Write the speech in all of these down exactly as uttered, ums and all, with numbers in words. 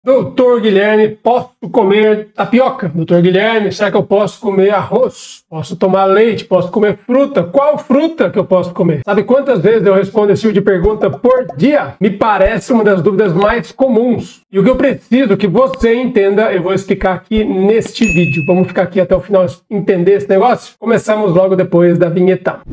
Doutor Guilherme, posso comer tapioca? Doutor Guilherme, será que eu posso comer arroz? Posso tomar leite? Posso comer fruta? Qual fruta que eu posso comer? Sabe quantas vezes eu respondo esse tipo de pergunta por dia? Me parece uma das dúvidas mais comuns. E o que eu preciso que você entenda, eu vou explicar aqui neste vídeo. Vamos ficar aqui até o final entender esse negócio? Começamos logo depois da vinheta.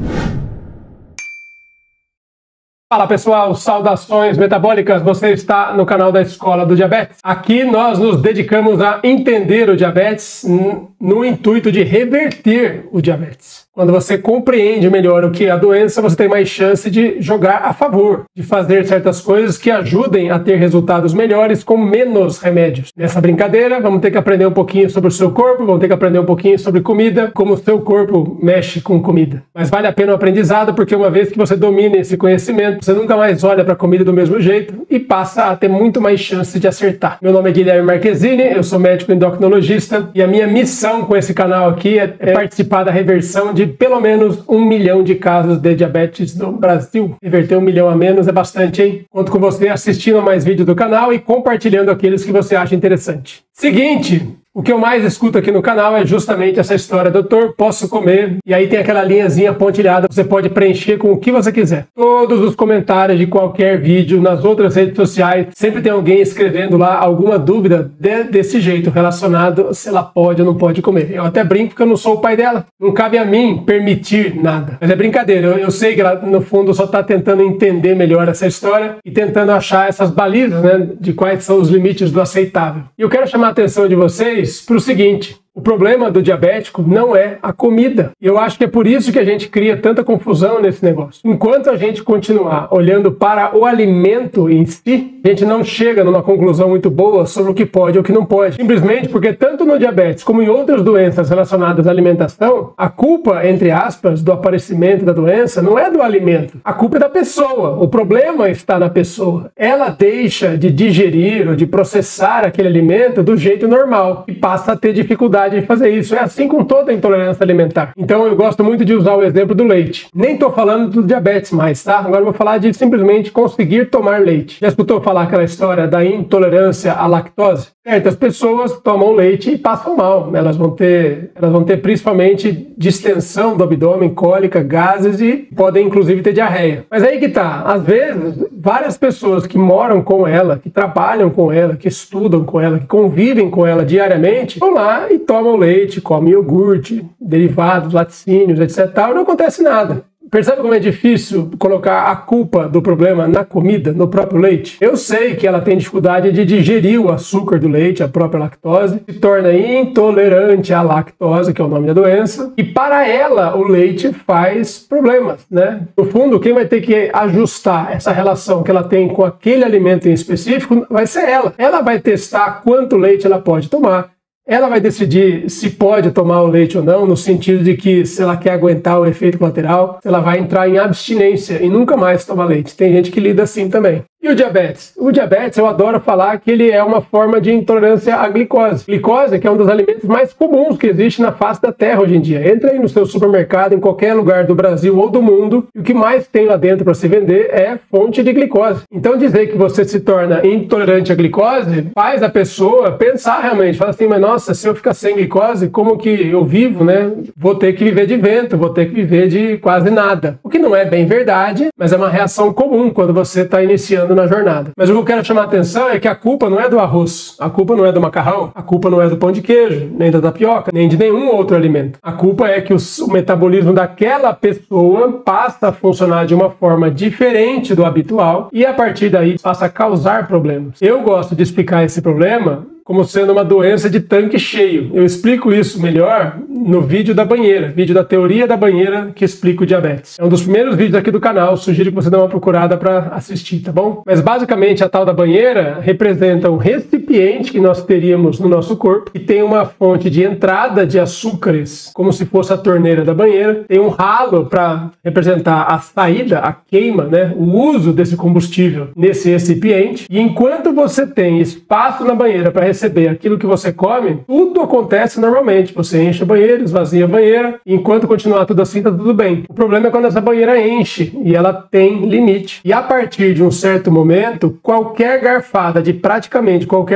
Fala pessoal, saudações metabólicas, você está no canal da Escola do Diabetes. Aqui nós nos dedicamos a entender o diabetes no intuito de reverter o diabetes. Quando você compreende melhor o que é a doença, você tem mais chance de jogar a favor, de fazer certas coisas que ajudem a ter resultados melhores com menos remédios. Nessa brincadeira, vamos ter que aprender um pouquinho sobre o seu corpo, vamos ter que aprender um pouquinho sobre comida, como o seu corpo mexe com comida. Mas vale a pena o aprendizado, porque uma vez que você domina esse conhecimento, você nunca mais olha para a comida do mesmo jeito e passa a ter muito mais chance de acertar. Meu nome é Guilherme Marquezini, eu sou médico endocrinologista e a minha missão com esse canal aqui é, é participar da reversão de pelo menos um milhão de casos de diabetes no Brasil. Reverter um milhão a menos é bastante, hein? Conto com você assistindo a mais vídeos do canal e compartilhando aqueles que você acha interessante. Seguinte, o que eu mais escuto aqui no canal é justamente essa história, doutor, posso comer? E aí tem aquela linhazinha pontilhada, você pode preencher com o que você quiser. Todos os comentários de qualquer vídeo nas outras redes sociais, sempre tem alguém escrevendo lá alguma dúvida de, desse jeito, relacionado se ela pode ou não pode comer. Eu até brinco que eu não sou o pai dela. Não cabe a mim permitir nada. Mas é brincadeira, eu, eu sei que ela no fundo só está tentando entender melhor essa história e tentando achar essas balizas, né, de quais são os limites do aceitável. E eu quero chamar a atenção de vocês para o seguinte: o problema do diabético não é a comida. E eu acho que é por isso que a gente cria tanta confusão nesse negócio. Enquanto a gente continuar olhando para o alimento em si, a gente não chega numa conclusão muito boa sobre o que pode ou o que não pode. Simplesmente porque tanto no diabetes como em outras doenças relacionadas à alimentação, a culpa, entre aspas, do aparecimento da doença não é do alimento. A culpa é da pessoa. O problema está na pessoa. Ela deixa de digerir ou de processar aquele alimento do jeito normal e passa a ter dificuldade de fazer isso. É assim com toda a intolerância alimentar. Então eu gosto muito de usar o exemplo do leite. Nem estou falando do diabetes mais, tá? Agora eu vou falar de simplesmente conseguir tomar leite. Já escutou falar aquela história da intolerância à lactose? Certas pessoas tomam leite e passam mal. Elas vão ter, elas vão ter principalmente distensão do abdômen, cólica, gases e podem inclusive ter diarreia. Mas aí que tá. Às vezes, várias pessoas que moram com ela, que trabalham com ela, que estudam com ela, que convivem com ela diariamente, vão lá e tomam leite, comem iogurte, derivados, laticínios, etcétera. E não acontece nada. Percebe como é difícil colocar a culpa do problema na comida, no próprio leite? Eu sei que ela tem dificuldade de digerir o açúcar do leite, a própria lactose, se torna intolerante à lactose, que é o nome da doença, e para ela o leite faz problemas, né? No fundo, quem vai ter que ajustar essa relação que ela tem com aquele alimento em específico vai ser ela. Ela vai testar quanto leite ela pode tomar. Ela vai decidir se pode tomar o leite ou não, no sentido de que se ela quer aguentar o efeito colateral, ela vai entrar em abstinência e nunca mais tomar leite. Tem gente que lida assim também. E o diabetes? O diabetes, eu adoro falar que ele é uma forma de intolerância à glicose. Glicose, que é um dos alimentos mais comuns que existe na face da Terra hoje em dia. Entra aí no seu supermercado, em qualquer lugar do Brasil ou do mundo, e o que mais tem lá dentro para se vender é fonte de glicose. Então dizer que você se torna intolerante à glicose faz a pessoa pensar realmente, fala assim, mas nossa, se eu ficar sem glicose, como que eu vivo, né? Vou ter que viver de vento, vou ter que viver de quase nada. O que não é bem verdade, mas é uma reação comum quando você está iniciando na jornada. Mas o que eu quero chamar a atenção é que a culpa não é do arroz, a culpa não é do macarrão, a culpa não é do pão de queijo, nem da tapioca, nem de nenhum outro alimento. A culpa é que o, o metabolismo daquela pessoa passa a funcionar de uma forma diferente do habitual e a partir daí passa a causar problemas. Eu gosto de explicar esse problema como sendo uma doença de tanque cheio. Eu explico isso melhor no vídeo da banheira, vídeo da teoria da banheira que explica o diabetes. É um dos primeiros vídeos aqui do canal, sugiro que você dê uma procurada para assistir, tá bom? Mas basicamente a tal da banheira representa um recipiente que nós teríamos no nosso corpo e tem uma fonte de entrada de açúcares, como se fosse a torneira da banheira. Tem um ralo para representar a saída, a queima, né? O uso desse combustível nesse recipiente. E enquanto você tem espaço na banheira para receber aquilo que você come, tudo acontece normalmente. Você enche a banheira, esvazia a banheira, e enquanto continuar tudo assim, tá tudo bem. O problema é quando essa banheira enche e ela tem limite. E a partir de um certo momento, qualquer garfada de praticamente qualquer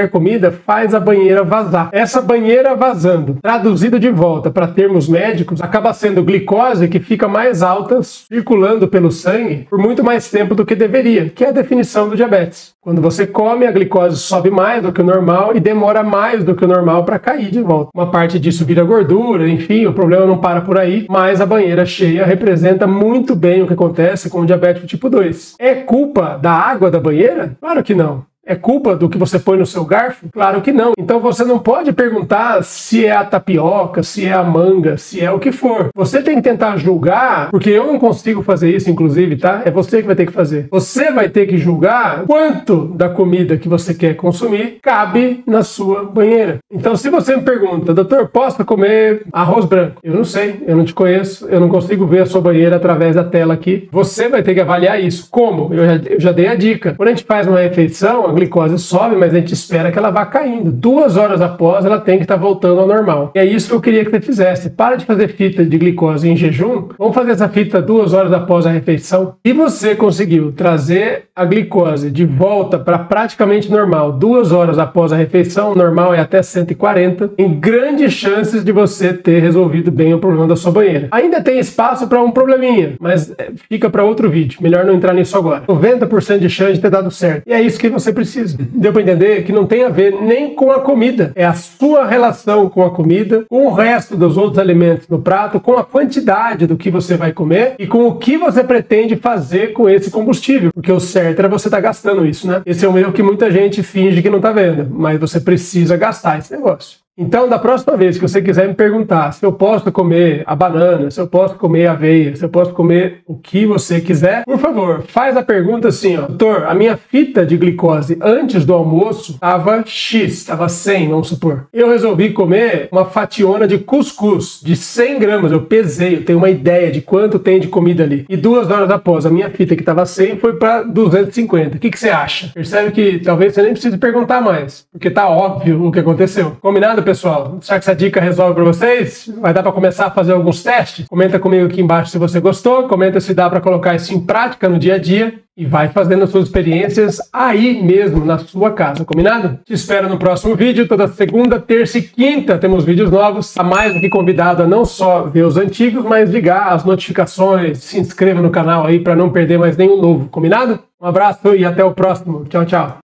qualquer comida faz a banheira vazar. Essa banheira vazando, traduzido de volta para termos médicos, acaba sendo glicose que fica mais alta circulando pelo sangue por muito mais tempo do que deveria, que é a definição do diabetes. Quando você come, a glicose sobe mais do que o normal e demora mais do que o normal para cair de volta. Uma parte disso vira gordura, enfim, o problema não para por aí, mas a banheira cheia representa muito bem o que acontece com o diabético tipo dois. É culpa da água da banheira? Claro que não. É culpa do que você põe no seu garfo? Claro que não. Então você não pode perguntar se é a tapioca, se é a manga, se é o que for. Você tem que tentar julgar, porque eu não consigo fazer isso, inclusive, tá? É você que vai ter que fazer. Você vai ter que julgar quanto da comida que você quer consumir cabe na sua banheira. Então se você me pergunta, doutor, posso comer arroz branco? Eu não sei, eu não te conheço, eu não consigo ver a sua banheira através da tela aqui. Você vai ter que avaliar isso. Como? Eu já, eu já dei a dica. Quando a gente faz uma refeição, a glicose sobe, mas a gente espera que ela vá caindo. Duas horas após, ela tem que estar voltando ao normal. E é isso que eu queria que você fizesse. Para de fazer fita de glicose em jejum. Vamos fazer essa fita duas horas após a refeição. Se você conseguiu trazer a glicose de volta para praticamente normal duas horas após a refeição, normal é até cento e quarenta, tem grandes chances de você ter resolvido bem o problema da sua banheira. Ainda tem espaço para um probleminha, mas fica para outro vídeo. Melhor não entrar nisso agora. noventa por cento de chance de ter dado certo. E é isso que você precisa. Precisa. Deu para entender que não tem a ver nem com a comida. É a sua relação com a comida, com o resto dos outros alimentos no prato, com a quantidade do que você vai comer e com o que você pretende fazer com esse combustível. Porque o certo era você estar tá gastando isso, né? Esse é um erro que muita gente finge que não está vendo, mas você precisa gastar esse negócio. Então, da próxima vez que você quiser me perguntar se eu posso comer a banana, se eu posso comer a aveia, se eu posso comer o que você quiser, por favor, faz a pergunta assim, ó. Doutor, a minha fita de glicose antes do almoço estava X, estava cem, vamos supor. Eu resolvi comer uma fationa de cuscuz de cem gramas, eu pesei, eu tenho uma ideia de quanto tem de comida ali. E duas horas após, a minha fita que estava cem foi para duzentos e cinquenta. O que, que você acha? Percebe que talvez você nem precise perguntar mais, porque tá óbvio o que aconteceu. Combinado, pessoal? Será que essa dica resolve para vocês? Vai dar para começar a fazer alguns testes? Comenta comigo aqui embaixo se você gostou, comenta se dá para colocar isso em prática no dia a dia e vai fazendo as suas experiências aí mesmo na sua casa, combinado? Te espero no próximo vídeo, toda segunda, terça e quinta temos vídeos novos. Tá mais do que convidado a não só ver os antigos, mas ligar as notificações, se inscreva no canal aí para não perder mais nenhum novo, combinado? Um abraço e até o próximo. Tchau, tchau.